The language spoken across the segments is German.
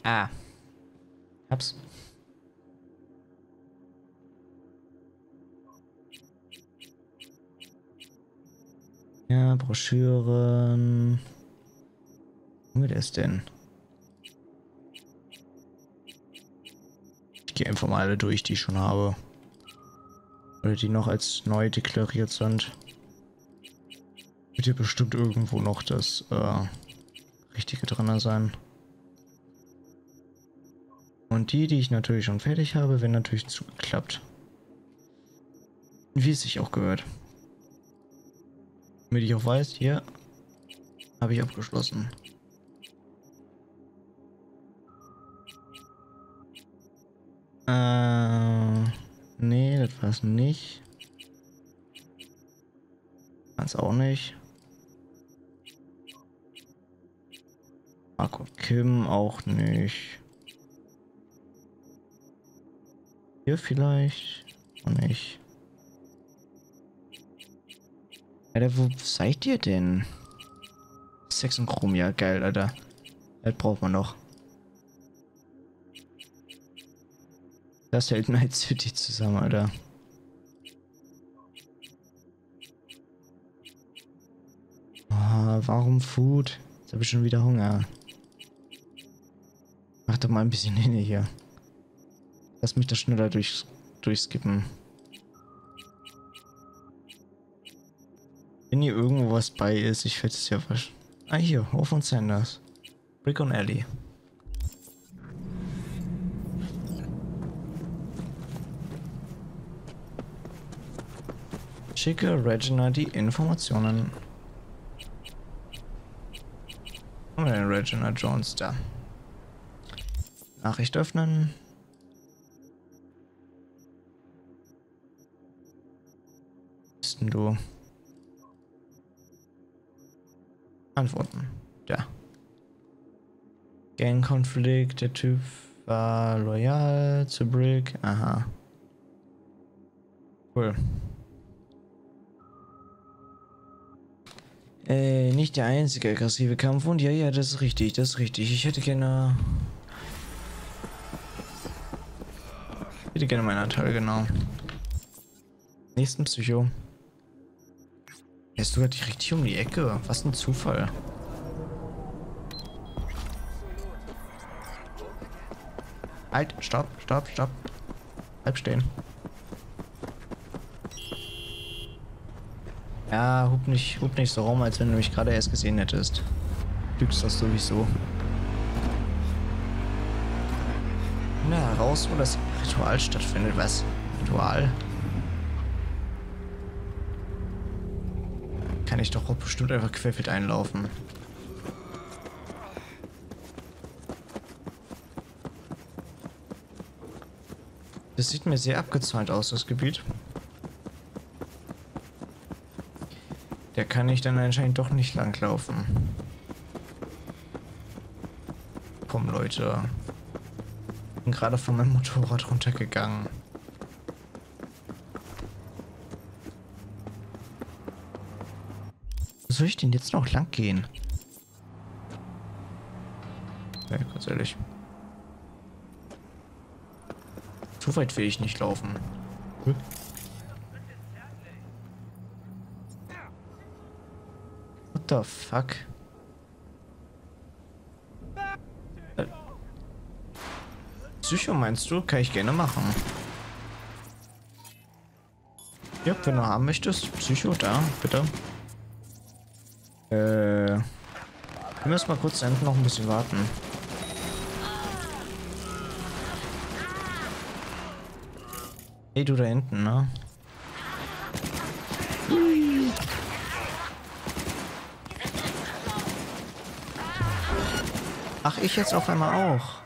Ah. Hab's. Ja, Broschüren. Wo haben wir das denn? Ich gehe einfach mal alle durch, die ich schon habe. Oder die noch als neu deklariert sind. Wird hier bestimmt irgendwo noch das Richtige drin sein. Und die ich natürlich schon fertig habe, werden natürlich zugeklappt. Wie es sich auch gehört. Damit ich auch weiß, hier habe ich abgeschlossen. Nee, das war's nicht. War's auch nicht. Mark und Kim auch nicht. Hier vielleicht auch nicht. Alter, wo seid ihr denn? Sex und Chrom, ja geil, Alter. Das braucht man noch. Das hält Night City zusammen, Alter. Oh, warum Food? Jetzt habe ich schon wieder Hunger. Mach doch mal ein bisschen hin hier. Lass mich da schneller durchskippen. Wenn hier irgendwo was bei ist, ich werde es ja was. Ah, hier, Hof und Sanders. Brick und Alley. Schicke Regina die Informationen. Und den Regina Jones da. Nachricht öffnen. Was bist denn du? Antworten. Ja. Gang-Konflikt. Der Typ war loyal zu Brick. Aha. Cool. Nicht der einzige aggressive Kampfhund. Ja, das ist richtig, das ist richtig. Ich hätte gerne meinen Anteil, genau. Nächsten Psycho. Er ist sogar direkt hier um die Ecke. Was ein Zufall. Halt, stopp. Bleib stehen. Ja, hub nicht so rum, als wenn du mich gerade erst gesehen hättest. Lügst das sowieso. Na, heraus, wo das Ritual stattfindet. Was? Ritual? Kann ich doch bestimmt einfach querfeld einlaufen. Das sieht mir sehr abgezäunt aus, das Gebiet. Der kann ich dann anscheinend doch nicht langlaufen. Komm, Leute. Bin gerade von meinem Motorrad runtergegangen. Wo soll ich denn jetzt noch lang gehen? Ja, ganz ehrlich. So weit will ich nicht laufen. Hm? What the fuck? Psycho meinst du? Kann ich gerne machen. Ja, wenn du haben möchtest. Psycho, da, bitte. Wir müssen mal kurz da hinten noch ein bisschen warten. Hey, du da hinten, ne? Ach, ich jetzt auf einmal auch.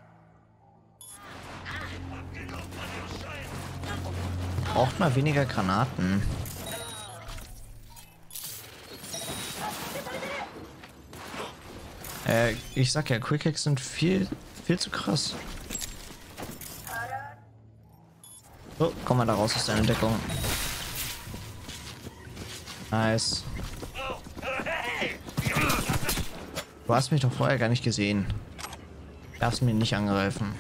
Braucht mal weniger Granaten. Ich sag ja, Quick Hacks sind viel zu krass. So, komm mal da raus aus deiner Deckung. Nice. Du hast mich doch vorher gar nicht gesehen. Darfst mir nicht angreifen.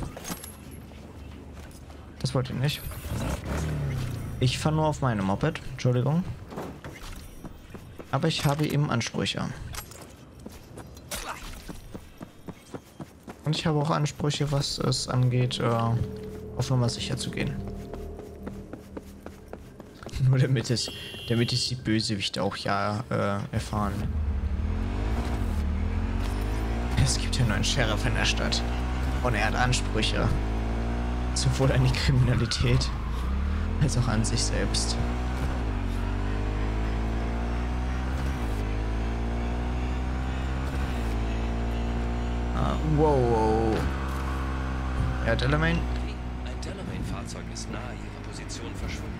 Das wollte ich nicht. Ich fahre nur auf meinem Moped. Entschuldigung. Aber ich habe eben Ansprüche. Und ich habe auch Ansprüche, was es angeht, auf Nummer sicher zu gehen. Nur damit es die Bösewichte auch ja erfahren. Es gibt ja nur einen Sheriff in der Stadt. Und er hat Ansprüche. Sowohl an die Kriminalität, als auch an sich selbst. Wow. Ja, Delamain. Ein Delamain-Fahrzeug ist nahe ihrer Position verschwunden.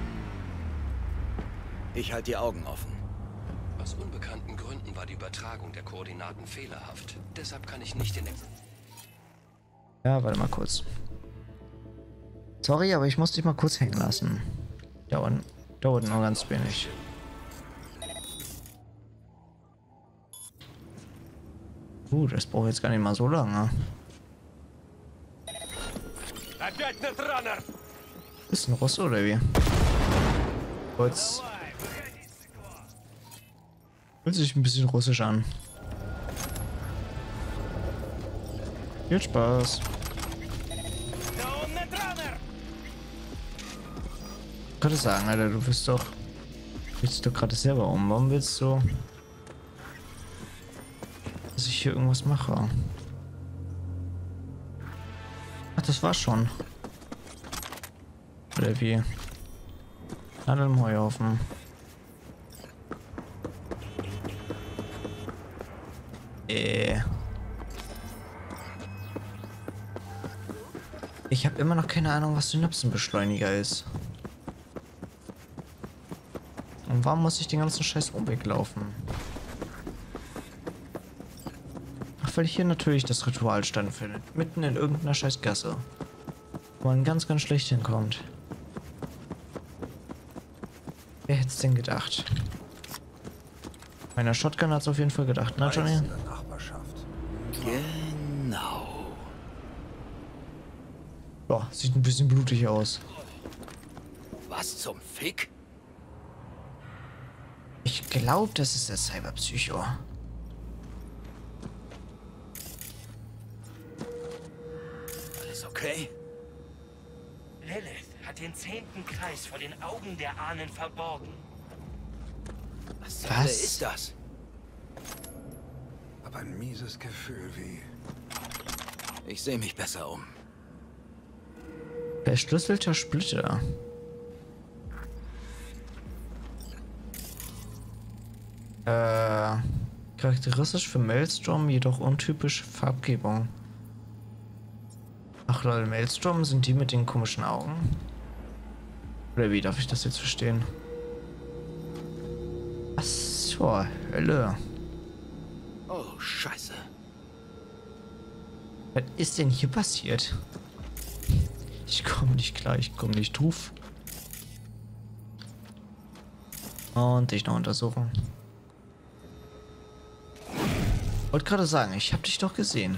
Ich halte die Augen offen. Aus unbekannten Gründen war die Übertragung der Koordinaten fehlerhaft. Deshalb kann ich nicht den... Ja, warte mal kurz. Sorry, aber ich muss dich mal kurz hängen lassen. Dauert nur ganz wenig. Das braucht jetzt gar nicht mal so lange. Ist ein Russe oder wie? Kurz. Fühlt sich ein bisschen russisch an. Viel Spaß. Ich könnte sagen, Alter, du willst doch gerade selber um. Warum willst du, dass ich hier irgendwas mache? Ach, das war's schon. Oder wie? Nadel im Heuhaufen. Ich habe immer noch keine Ahnung, was Synapsenbeschleuniger ist. Und warum muss ich den ganzen Scheiß Umweg laufen? Ach, weil hier natürlich das Ritual stattfindet. Mitten in irgendeiner scheiß Gasse. Wo man ganz, ganz schlecht hinkommt. Wer hätte es denn gedacht? Meiner Shotgun hat es auf jeden Fall gedacht, ne, Johnny? Genau. Boah, sieht ein bisschen blutig aus. Was zum Fick? Ich glaube, das ist der Cyberpsycho. Alles okay? Lilith hat den 10. Kreis vor den Augen der Ahnen verborgen. Was zur Hölle ist das? Hab ein mieses Gefühl wie... Ich sehe mich besser um. Verschlüsselter Splitter. Charakteristisch für Maelstrom, jedoch untypische Farbgebung. Ach lol, Maelstrom sind die mit den komischen Augen? Oder wie darf ich das jetzt verstehen? Was zur Hölle? Oh, Scheiße. Was ist denn hier passiert? Ich komme nicht klar, ich komme nicht drauf. Und dich noch untersuchen. Wollte gerade sagen, ich habe dich doch gesehen.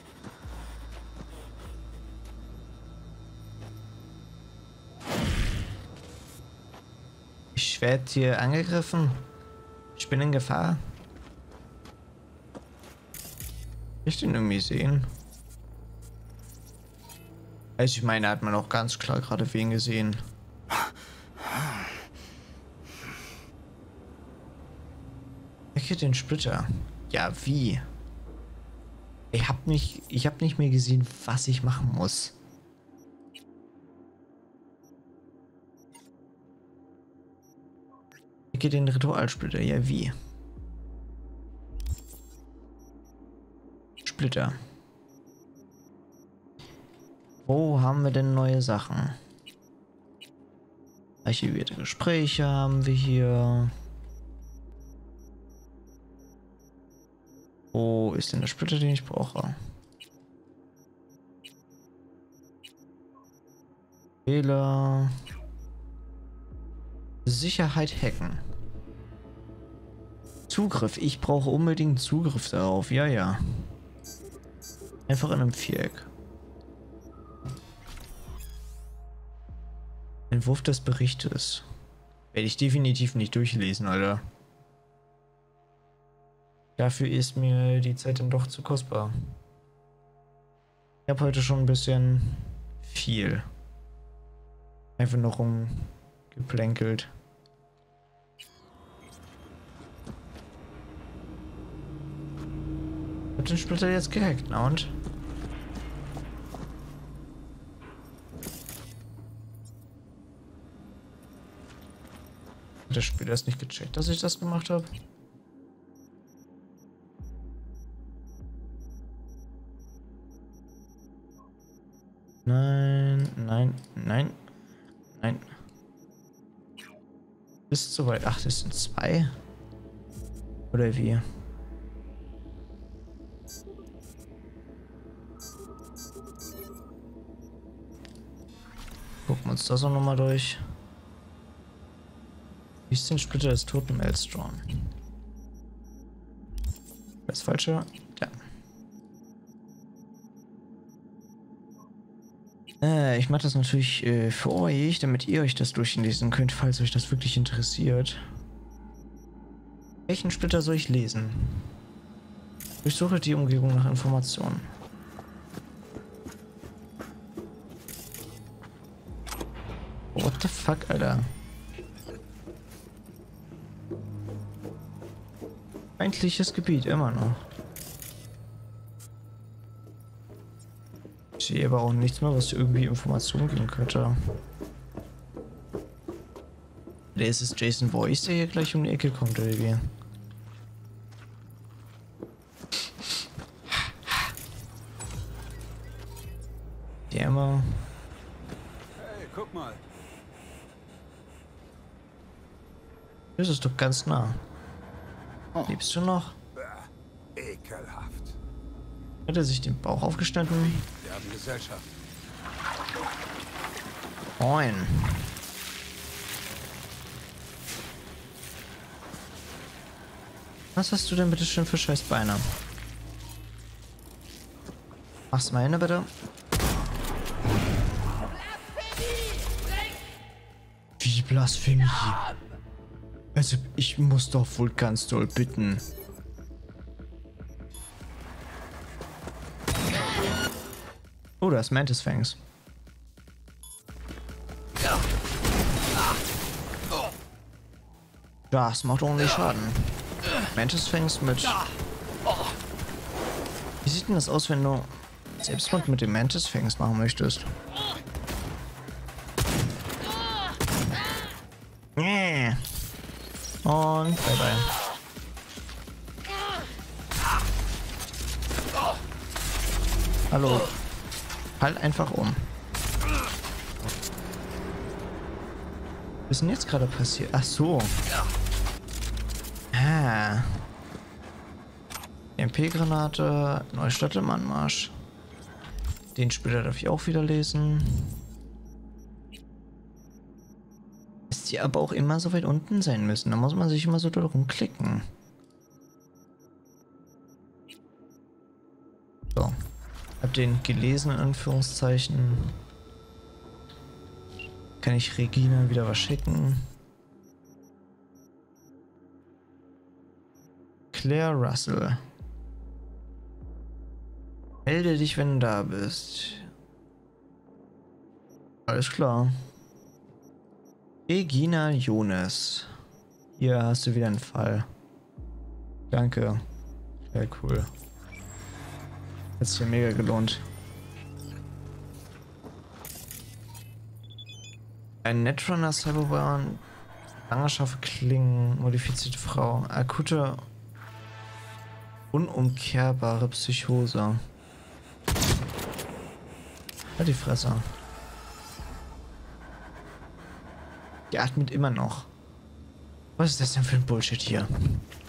Ich werde hier angegriffen. Ich bin in Gefahr. Ich den irgendwie sehen. Also ich meine, hat man auch ganz klar gerade wen gesehen. Ecke den Splitter. Ja, wie? Ich hab nicht mehr gesehen, was ich machen muss. Ecke den Ritualsplitter. Ja, wie? Splitter. Wo haben wir denn neue Sachen? Archivierte Gespräche haben wir hier. Wo ist denn der Splitter, den ich brauche? Fehler. Sicherheit hacken. Zugriff. Ich brauche unbedingt Zugriff darauf. Ja, ja. Einfach in einem Viereck. Entwurf des Berichtes. Werde ich definitiv nicht durchlesen, Alter. Dafür ist mir die Zeit dann doch zu kostbar. Ich habe heute schon ein bisschen viel. Einfach noch rumgeplänkelt. Ich hab den Splitter jetzt gehackt, na und? Hat der Spieler es nicht gecheckt, dass ich das gemacht habe? Nein, nein, nein, nein. Ist zu weit. Ach, das sind 2? Oder wie? Gucken wir uns das auch nochmal durch. Wie ist den Splitter des toten Maelstrom? Das falsche? Ja. Ich mache das natürlich für euch, damit ihr euch das durchlesen könnt, falls euch das wirklich interessiert. Welchen Splitter soll ich lesen? Durchsuche die Umgebung nach Informationen. What the fuck, Alter? Feindliches Gebiet, immer noch. Ich sehe aber auch nichts mehr, was irgendwie Informationen geben könnte. Oder ist es Jason Voorhees, der hier gleich um die Ecke kommt, oder wie? Der immer. Hey, guck mal. Das ist doch ganz nah. Lebst du noch? Ekelhaft. Hat er sich den Bauch aufgeschnitten? Wir haben Gesellschaft. Moin. Was hast du denn bitte schön für scheiß Beine? Mach's mal hin, bitte. Wie Blasphemie? Also, ich muss doch wohl ganz doll bitten. Oh, da ist Mantis Fangs. Das macht ordentlich Schaden. Mantis Fangs mit... Wie sieht denn das aus, wenn du Selbstmord mit dem Mantis Fangs machen möchtest? Nee. Und bye bye. Hallo. Halt einfach um. Was ist denn jetzt gerade passiert? Ach so. Ah. MP-Granate. Neustadt im Anmarsch. Den Spieler darf ich auch wieder lesen. Ist die aber auch immer so weit unten sein müssen. Da muss man sich immer so doll rumklicken. So. Hab den gelesen, in Anführungszeichen. Kann ich Regina wieder was schicken? Claire Russell. Melde dich, wenn du da bist. Alles klar. Regina Jonas. Hier hast du wieder einen Fall. Danke. Sehr cool. Hat sich ja mega gelohnt. Ein Netrunner Cyberborn. Lange scharfe Klingen. Modifizierte Frau. Akute. Unumkehrbare Psychose. Halt die Fresse. Die atmet immer noch. Was ist das denn für ein Bullshit hier?